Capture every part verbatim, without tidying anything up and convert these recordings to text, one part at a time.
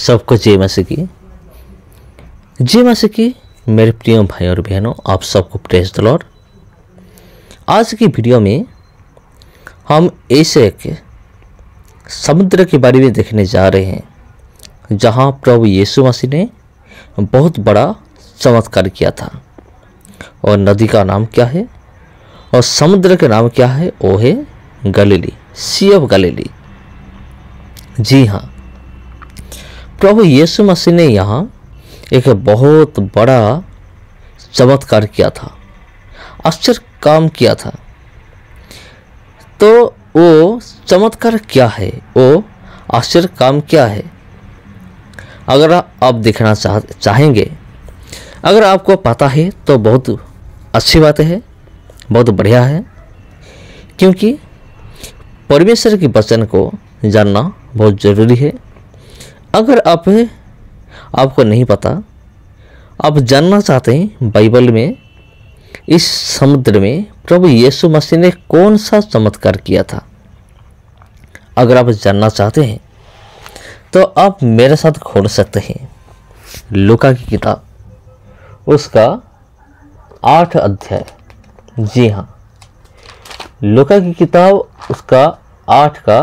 सबको जय मसीह की जय मसीह की मेरे प्रिय भाई और बहनों, आप सबको प्रेज द लॉर्ड। आज की वीडियो में हम ऐसे एक समुद्र के बारे में देखने जा रहे हैं जहां प्रभु यीशु मसीह ने बहुत बड़ा चमत्कार किया था। और नदी का नाम क्या है और समुद्र का नाम क्या है? वो है गलीली, सी ऑफ गलीली। जी हाँ, प्रभु यीशु मसीह ने यहाँ एक बहुत बड़ा चमत्कार किया था, आश्चर्य काम किया था। तो वो चमत्कार क्या है, वो आश्चर्य काम क्या है? अगर आप देखना चाह चाहेंगे अगर आपको पता है तो बहुत अच्छी बात है, बहुत बढ़िया है, क्योंकि परमेश्वर के वचन को जानना बहुत ज़रूरी है। अगर आप आपको नहीं पता, आप जानना चाहते हैं बाइबल में इस समुद्र में प्रभु यीशु मसीह ने कौन सा चमत्कार किया था, अगर आप जानना चाहते हैं तो आप मेरे साथ खोल सकते हैं लूका की किताब, उसका आठ अध्याय। जी हाँ, लूका की किताब उसका आठ का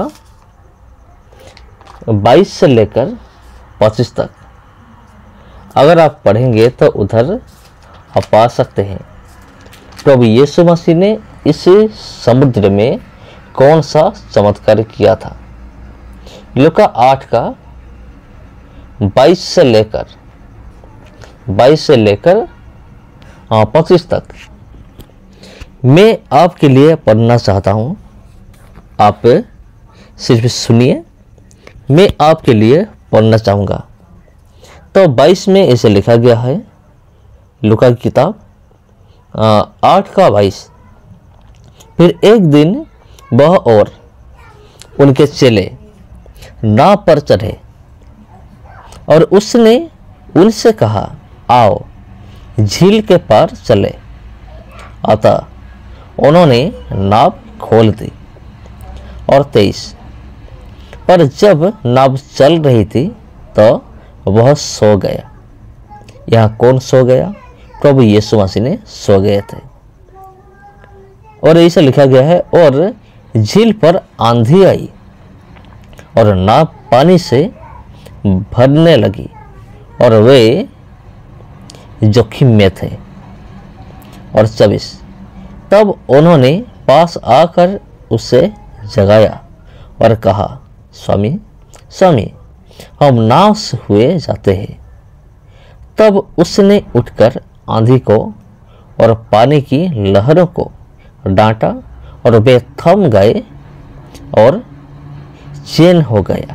बाईस से लेकर पच्चीस तक अगर आप पढ़ेंगे तो उधर आप पा सकते हैं प्रभु यीशु मसीह ने इस समुद्र में कौन सा चमत्कार किया था। लूका आठ का बाईस से लेकर बाईस से लेकर पच्चीस तक मैं आपके लिए पढ़ना चाहता हूँ। आप सिर्फ सुनिए, मैं आपके लिए पढ़ना चाहूँगा। तो बाईस में ऐसे लिखा गया है, लूका की किताब आठ का बाईस। फिर एक दिन वह और उनके चेले नाव पर चढ़े और उसने उनसे कहा, आओ झील के पार चले। अतः उन्होंने नाव खोल दी और तेईस पर जब नाव चल रही थी तो वह सो गया। यहाँ कौन सो गया? प्रभु यीशु मसीह ने सो गए थे। और ऐसा लिखा गया है, और झील पर आंधी आई और नाव पानी से भरने लगी और वे जोखिम में थे। और चौबीस तब उन्होंने पास आकर उसे जगाया और कहा, स्वामी स्वामी, हम नाश हुए जाते हैं। तब उसने उठकर आंधी को और पानी की लहरों को डांटा और वे थम गए और चैन हो गया।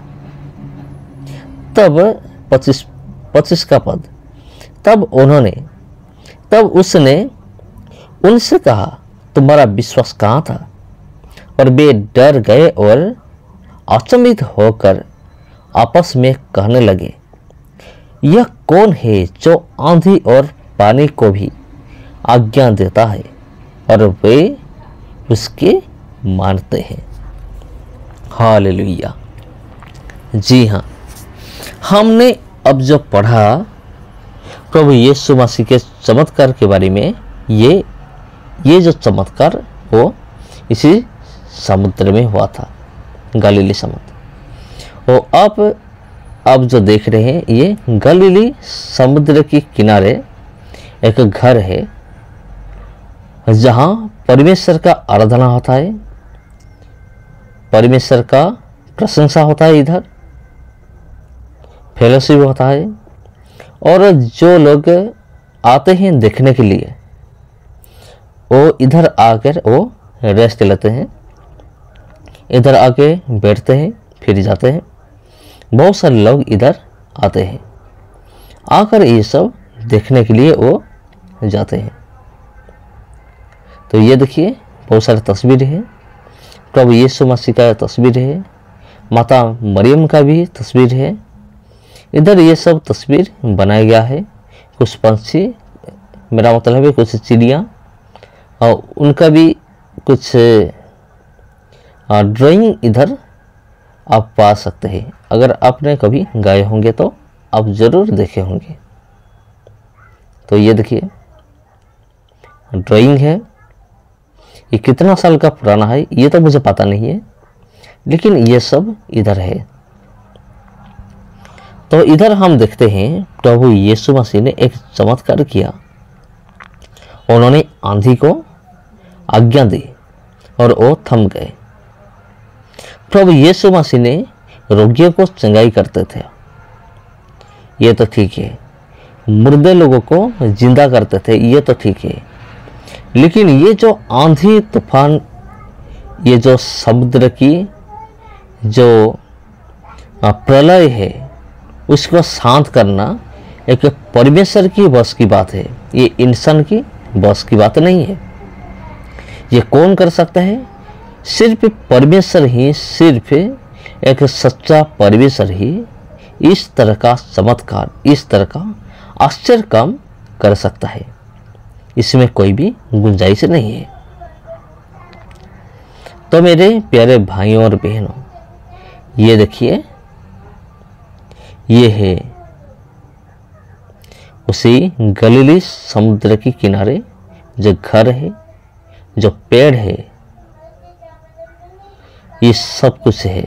तब पच्चीस पच्चीस का पद, तब उन्होंने तब उसने उनसे कहा, तुम्हारा विश्वास कहाँ था? और वे डर गए और अचंभित होकर आपस में कहने लगे, यह कौन है जो आंधी और पानी को भी आज्ञा देता है और वे उसके मानते हैं। हालेलुया। जी हाँ, हमने अब जो पढ़ा प्रभु यीशु मसीह के चमत्कार के बारे में, ये ये जो चमत्कार वो इसी समुद्र में हुआ था, गलीली समुद्र। और आप आप जो देख रहे हैं, ये गलीली समुद्र के किनारे एक घर है जहाँ परमेश्वर का आराधना होता है, परमेश्वर का प्रशंसा होता है, इधर फेलोशिप होता है। और जो लोग आते हैं देखने के लिए, वो इधर आकर वो रेस्ट लेते हैं, इधर आके बैठते हैं, फिर जाते हैं। बहुत सारे लोग इधर आते हैं, आकर ये सब देखने के लिए वो जाते हैं। तो ये देखिए, बहुत सारे तस्वीर है, प्रभु यीशु मसीह का तस्वीर है, माता मरियम का भी तस्वीर है। इधर ये सब तस्वीर बनाया गया है। कुछ पंछी, मेरा मतलब है कुछ चिड़िया, और उनका भी कुछ ड्राइंग इधर आप पा सकते हैं। अगर आपने कभी गाए होंगे तो आप ज़रूर देखे होंगे। तो ये देखिए ड्राइंग है, ये कितना साल का पुराना है ये तो मुझे पता नहीं है, लेकिन ये सब इधर है। तो इधर हम देखते हैं प्रभु यीशु मसीह ने एक चमत्कार किया। उन्होंने आंधी को आज्ञा दी और वो थम गए। प्रभु यीशु मसीह ने रोगियों को चंगाई करते थे, ये तो ठीक है। मुर्दे लोगों को जिंदा करते थे, ये तो ठीक है। लेकिन ये जो आंधी तूफान, ये जो समुद्र की जो प्रलय है उसको शांत करना एक परमेश्वर की बस की बात है, ये इंसान की बस की बात नहीं है। ये कौन कर सकता है? सिर्फ परमेश्वर ही, सिर्फ एक सच्चा परमेश्वर ही इस तरह का चमत्कार, इस तरह का आश्चर्य काम कर सकता है। इसमें कोई भी गुंजाइश नहीं है। तो मेरे प्यारे भाइयों और बहनों, ये देखिए ये है उसी गलीली समुद्र के किनारे जो घर है, जो पेड़ है, ये सब कुछ है।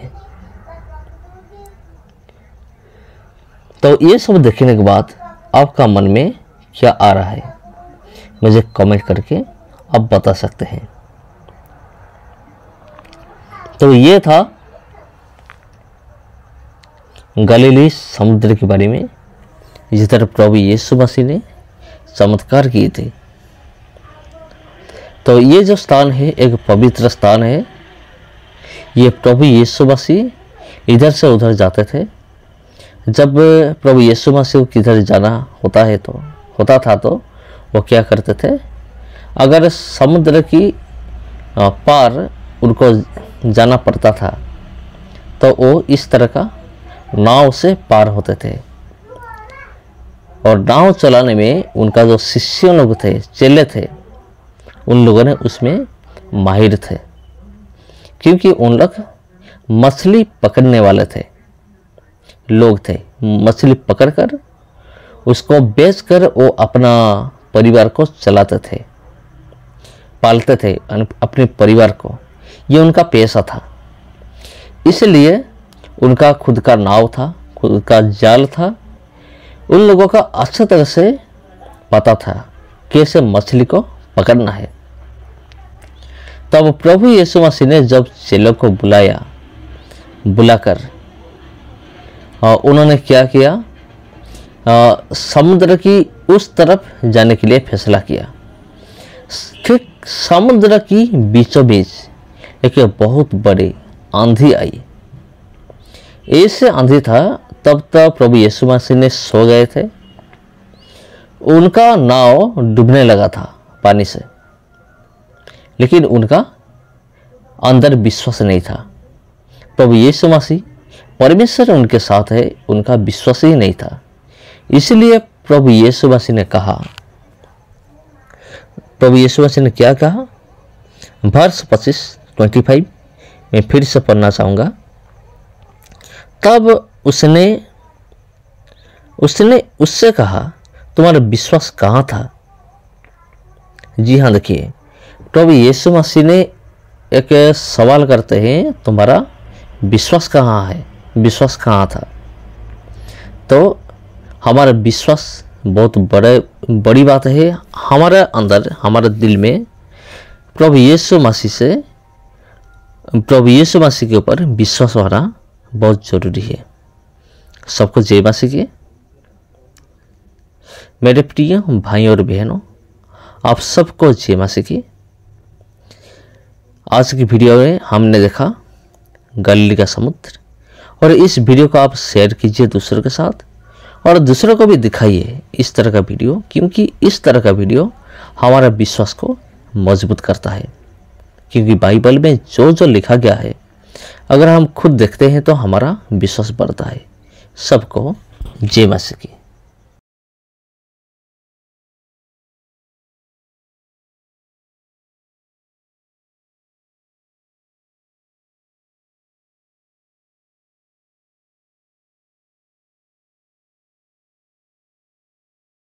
तो ये सब देखने के बाद आपका मन में क्या आ रहा है, मुझे कमेंट करके आप बता सकते हैं। तो ये था गलीली समुद्र के बारे में, जिस तरह प्रभु यीशु मसीह ने चमत्कार किए थे। तो ये जो स्थान है एक पवित्र स्थान है। ये प्रभु यीशु मसीह इधर से उधर जाते थे। जब प्रभु यीशु मसीह किधर जाना होता है तो होता था तो वो क्या करते थे, अगर समुद्र की पार उनको जाना पड़ता था तो वो इस तरह का नाव से पार होते थे। और नाव चलाने में उनका जो शिष्य लोग थे, चेले थे, उन लोगों ने उसमें माहिर थे, क्योंकि उन लोग मछली पकड़ने वाले थे, लोग थे। मछली पकड़कर उसको बेचकर वो अपना परिवार को चलाते थे, पालते थे अपने परिवार को। ये उनका पेशा था। इसलिए उनका खुद का नाव था, खुद का जाल था। उन लोगों का अच्छी तरह से पता था कैसे मछली को पकड़ना है। तब प्रभु यीशु मसीह ने जब चेलों को बुलाया, बुलाकर और उन्होंने क्या किया, आ, समुद्र की उस तरफ जाने के लिए फैसला किया। ठीक समुद्र की बीचों बीच एक बहुत बड़ी आंधी आई। ऐसे आंधी था तब तक प्रभु यीशु मसीह ने सो गए थे। उनका नाव डूबने लगा था पानी से, लेकिन उनका अंदर विश्वास नहीं था। प्रभु यीशु मसीह परमेश्वर उनके साथ है, उनका विश्वास ही नहीं था। इसलिए प्रभु यीशु मसीह ने कहा, प्रभु यीशु मसीह ने क्या कहा, वर्ष पच्चीस ट्वेंटी फाइव मैं फिर से पढ़ना चाहूँगा। तब उसने उसने उससे कहा, तुम्हारा विश्वास कहाँ था? जी हाँ, देखिए प्रभु यीशु मसीह ने एक सवाल करते हैं, तुम्हारा विश्वास कहाँ है, विश्वास कहाँ था? तो हमारा विश्वास बहुत बड़े बड़ी बात है। हमारे अंदर, हमारे दिल में प्रभु यीशु मसीह से प्रभु यीशु मसीह के ऊपर विश्वास होना बहुत जरूरी है। सबको जय मसीह की। मेरे प्रिय भाई और बहनों, आप सबको जय मसीह की। आज की वीडियो में हमने देखा गलीली का समुद्र, और इस वीडियो को आप शेयर कीजिए दूसरों के साथ, और दूसरों को भी दिखाइए इस तरह का वीडियो, क्योंकि इस तरह का वीडियो हमारा विश्वास को मजबूत करता है। क्योंकि बाइबल में जो जो लिखा गया है, अगर हम खुद देखते हैं तो हमारा विश्वास बढ़ता है। सबको जय मसीह की।